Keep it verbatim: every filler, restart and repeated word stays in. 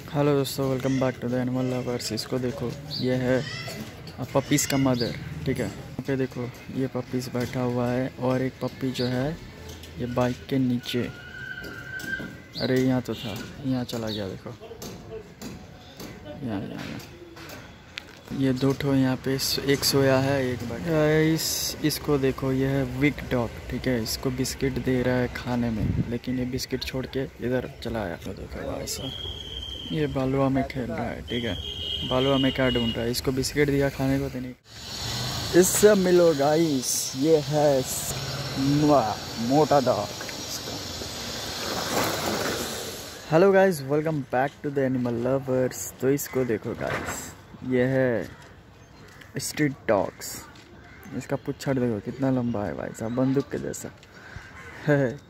Hello दोस्तों, welcome back to the animal lovers. इसको देखो, ये है पपीज़ का मदर। ठीक है, यहाँ पे देखो ये पपीज़ बैठा हुआ है और एक पपी जो है ये बाइक के नीचे, अरे यहाँ तो था, यहाँ चला गया। देखो यहाँ यहाँ यहाँ ये दो ठो यहाँ पे, एक सोया है एक बैठा। इस इसको देखो, ये है विक डॉग। ठीक है, इसको बिस्किट दे रहा है खाने में, लेकिन ये बिस्किट छोड़ के इधर चला आया। तो देखो भाई साहब, ये बालुआ में खेल रहा है। ठीक है, बालुआ में क्या ढूंढ रहा है? इसको बिस्किट दिया खाने को तो नहीं। इससे मिलो गाइस, ये है मोटा dog. Hello guys, welcome back to the animal lovers. तो इसको देखो गाइस, ये है स्ट्रीट डॉग्स। इसका पुच्छड़ देखो कितना लंबा है भाई साहब, बंदूक के जैसा है।